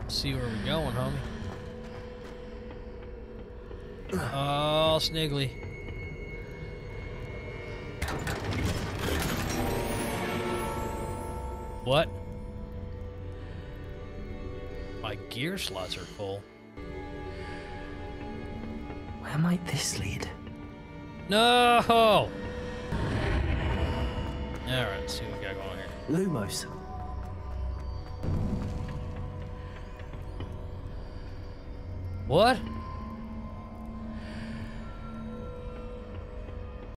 See where we're going, homie. Oh, Sniggly. What? My gear slots are full. Where might this lead? No! Alright, let's see what we got going here. Lumos. What?